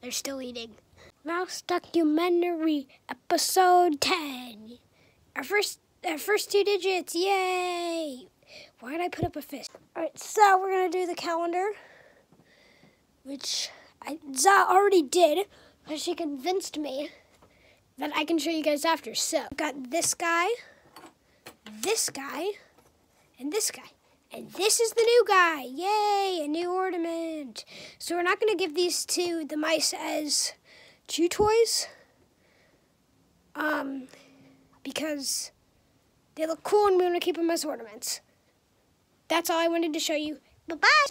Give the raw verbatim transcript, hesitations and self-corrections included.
They're still eating. Mouse Documentary, episode ten. Our first, our first two digits, yay! Why did I put up a fist? All right, so we're gonna do the calendar, which I Za already did, because she convinced me that I can show you guys after. So, I've got this guy, this guy, and this guy. And this is the new guy. Yay, a new ornament. So we're not going to give these to the mice as chew toys. Um, because they look cool and we want to keep them as ornaments. That's all I wanted to show you. Bye-bye.